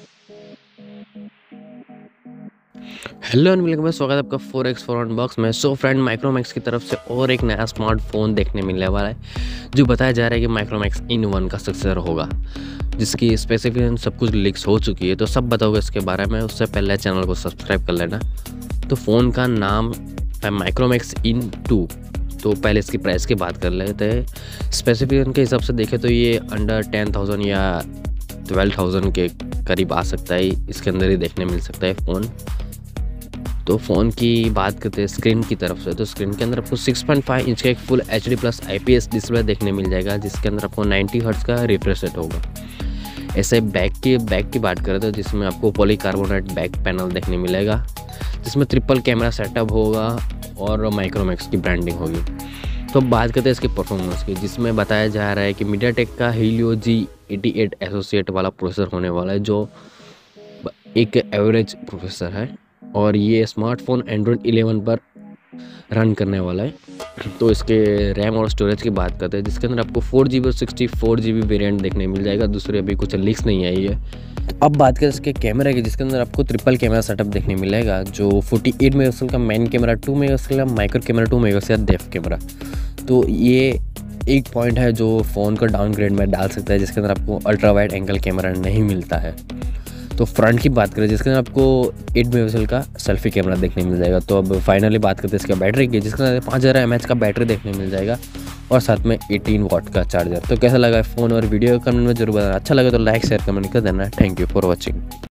Hello and welcome, स्वागत है आपका 4x4 अनबॉक्स में। सो फ्रेंड, माइक्रोमैक्स की तरफ से और एक नया स्मार्टफोन देखने मिलने वाला है जो बताया जा रहा है कि माइक्रोमैक्स इन 1 का सक्सेसर होगा, जिसकी स्पेसिफिकेशन सब कुछ लीक्स हो चुकी है। तो सब बताओगे इसके बारे में, उससे पहले चैनल को सब्सक्राइब कर लेना। तो फ़ोन का नाम है माइक्रोमैक्स इन 2। तो पहले इसकी प्राइस की बात कर लेते हैं। स्पेसिफिकेशन के हिसाब से देखें तो ये अंडर 10,000 या 12,000 के करीब आ सकता है, इसके अंदर ही देखने मिल सकता है फ़ोन। तो फ़ोन की बात करते हैं स्क्रीन की तरफ से, तो स्क्रीन के अंदर आपको 6.5 इंच का एक फुल HD+ IPS डिस्प्ले देखने मिल जाएगा, जिसके अंदर आपको 90 हर्ट्ज़ का रिफ्रेश रेट होगा। ऐसे बैक की बात करें तो जिसमें आपको पॉलीकार्बोनेट बैक पैनल देखने मिलेगा, जिसमें ट्रिपल कैमरा सेटअप होगा और माइक्रोमैक्स की ब्रांडिंग होगी। तो बात करते हैं इसकी परफॉर्मेंस की, जिसमें बताया जा रहा है कि मीडियाटेक का Helio G88 एसोसिएट वाला प्रोसेसर होने वाला है, जो एक एवरेज प्रोसेसर है, और ये स्मार्टफोन एंड्रॉयड 11 पर रन करने वाला है। तो इसके रैम और स्टोरेज की बात करते हैं, जिसके अंदर आपको 4GB और 64GB वेरिएंट देखने मिल जाएगा। दूसरी अभी कुछ लीक्स नहीं आई है। अब बात करें इसके कैमरे की, जिसके अंदर आपको ट्रिपल कैमरा सेटअप देखने मिलेगा, जो 48 मेगापिक्सल का मेन कैमरा, 2 मेगापिक्सल का माइक्रो कैमरा, 2 मेगापिक्सल का डेप्थ कैमरा। तो ये एक पॉइंट है जो फ़ोन को डाउनग्रेड में डाल सकता है, जिसके अंदर आपको अल्ट्रा वाइड एंगल कैमरा नहीं मिलता है। तो फ्रंट की बात करें, जिसके अंदर आपको 8 मेगापिक्सल का सेल्फी कैमरा देखने मिल जाएगा। तो अब फाइनली बात करते हैं इसका बैटरी की, जिसके अंदर 5000 mAh का बैटरी देखने मिल जाएगा और साथ में 18 वाट का चार्जर। तो कैसा लगा फ़ोन और वीडियो कमेंट में जरूर बताना। अच्छा लगा तो लाइक शेयर कमेंट कर देना। Thank you for watching.